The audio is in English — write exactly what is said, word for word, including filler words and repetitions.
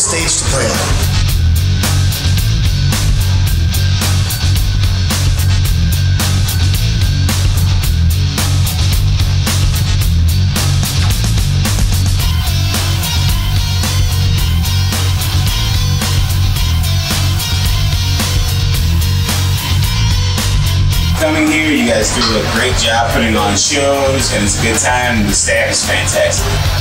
stage to play on. Coming here, you guys do a great job putting on shows, and it's a good time. The staff is fantastic.